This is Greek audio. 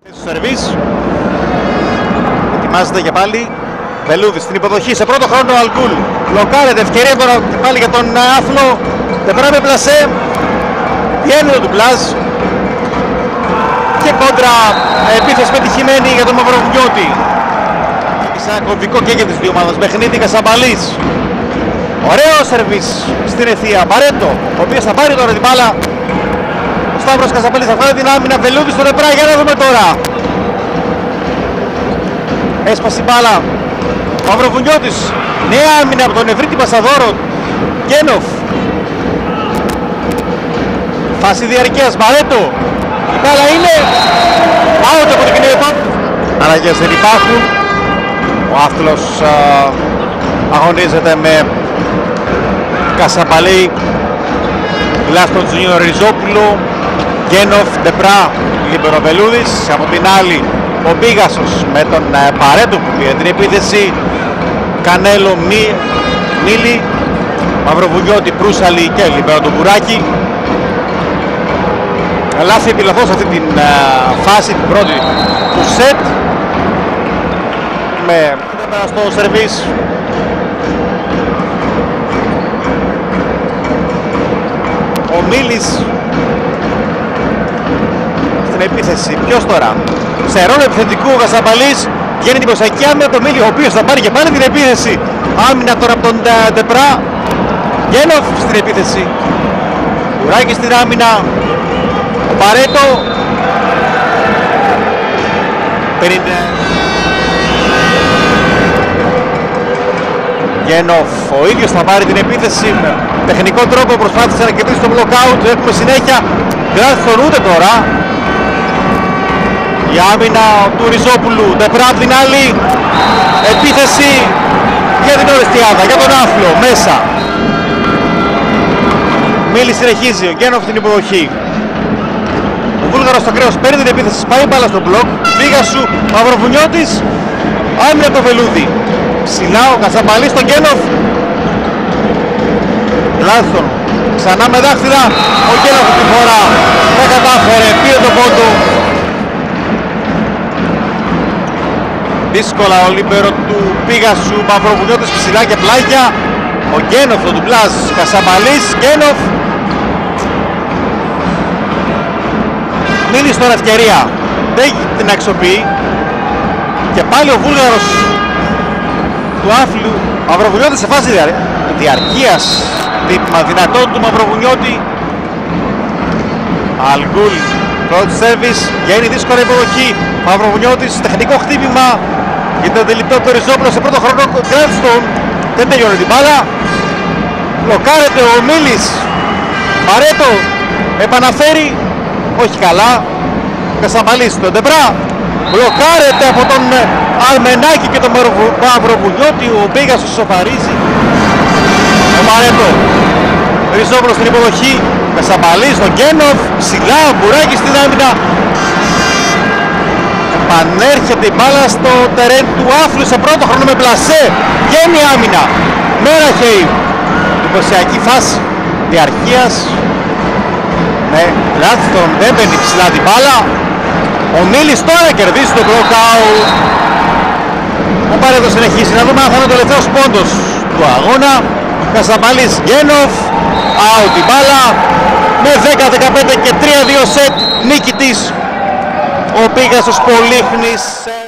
Σερβίς. Ετοιμάζεται και πάλι. Βελούδης στην υποδοχή σε πρώτο χρόνο. Αλγκούλ μπλοκάρεται. Ευκαιρία τώρα πάλι για τον Άφλο. Τεπράμε πλασέ. Βγαίνει του Πλάζ. Και κόντρα επίθεση πετυχημένη για τον Μαυροβουνιώτη. Σαν κομβικό και για τις δύο ομάδες. Παιχνίδι Κασαμπαλής. Ωραίο σερβίς στην ευθεία. Μπαρέτο, ο οποίος θα πάρει τώρα την μπάλα. Ο Σταύρος Κασαμπαλής θα βγάλει την άμυνα. Βελούδης στον Επρά. Για να δούμε τώρα. Έσπασε η μπάλα. Μαυροβουνιώτης. Νέα άμυνα από τον Ευρύτη Πασαδόρο. Γκένοφ. Φάση διαρκείας. Μπαρέτο. Η μπάλα είναι out από την κοινότητα. Αλλαγές δεν υπάρχουν. Ο Άφλος αγωνίζεται με Κασαμπαλή, Βλάστον Τζουνιόρ Ριζόπουλο, Γκένοφ, Ντεπρά, Λιμπεροβελούδης. Από την άλλη ο Πίγασος με τον Παρέτο που πήρε την επίθεση. Κανέλο, Μίλη, Μαυροβουνιώτη, Προύσαλη και Λιμπεροτομπουράκη. Λάθη επιλογό σε αυτή την φάση, την πρώτη του σετ. Με στο σερβίς. Ο Μίλης στην επίθεση. Ποιος τώρα? Σε ρόλο επιθετικού ο Κασαμπαλής. Βγαίνει την προσακή άμυνα από τον Μίλη, ο οποίος θα πάρει και πάλι την επίθεση. Άμυνα τώρα από τον Ντεπρά. Γκένοφ στην επίθεση. Κουράκι στην άμυνα. Ο Παρέτο. Γκένοφ ο ίδιος θα πάρει την επίθεση. Με τεχνικό τρόπο προσπάθησε να κερδίσει το blockout. Έχουμε συνέχεια. Γκράθιστον ούτε τώρα. Η άμυνα του Ριζόπουλου. Ντεπρά απ' την άλλη. Επίθεση για την Ορεστιάδα, για τον Άφλο. Μέσα. Μίλη συνεχίζει. Ο Γκένοφ την υποδοχή. Ο Βούλγαρος στο κρέος παίρνει την επίθεση. Πάει μπάλα στο μπλοκ. Πίγασου. Μαυροβουνιώτης. Άμυνα το Βελούδι. Ψηλά ο Κασαμπαλής στον Γκένοφ. Λάθον. Ξανά με δάχτυλα. Ο Γκένοφ τη φορά δεν κατάφερε. Πήρε το πόντο. Δύσκολα ο λίμπερο του Πίγασου. Μαυροβουνιώτης ψηλά και πλάγια. Ο Γκένοφ το ντουμπλάζ. Κασαμπαλής. Γκένοφ. Μείνει τώρα ευκαιρία. Δεν την αξιοποιεί. Και πάλι ο Βούλγαρος του Άφλου. Μαυροβουνιώτη σε φάση διαρκείας. Τύπημα δυνατόν του Μαυροβουνιώτη. Αλγκούλ. Πρώτη σέρβις. Βγαίνει δύσκολη υποδοχή. Μαυροβουνιώτης. Τεχνικό χτύπημα. Για τον αντιληπτό του Ριζόπουλο σε πρώτο χρόνο. Γκράθιστον. Δεν τελειώνει την μπάλα. Μπλοκάρεται ο Μίλης. Παρέτο. Επαναφέρει. Όχι καλά. Κασαμπαλής στον Ντεπρά. Μπλοκάρεται από τον Αρμενάκη και τον Μαυροβουνιώτη. Ο Μπίγασος σοφαρίζει. Ο Παρέτο. Ριζόπουλος στην υποδοχή. Κασαμπαλής στον Γκένοφ. Ψηλά ο Μπουράκης στην άμυνα. Επανέρχεται η μπάλα στο τερέν του Άφλου σε πρώτο χρόνο με πλασέ. Βγαίνει άμυνα. Μέραχεϊ. Εντυπωσιακή φάση διαρκείας. Ναι, Λάθιστον δεν παίρνει ψηλά την μπάλα. Ο Μίλης τώρα κερδίζει το blockout. Ο Παρέτος συνεχίζει. Να δούμε αν θα είναι ο τελευταίος πόντος του αγώνα. Κασαμπαλής, Γκένοφ. Out η μπάλα. Με 10-15 και 3-2 σετ νίκη της. Ο Πίγασος Πολύχνης.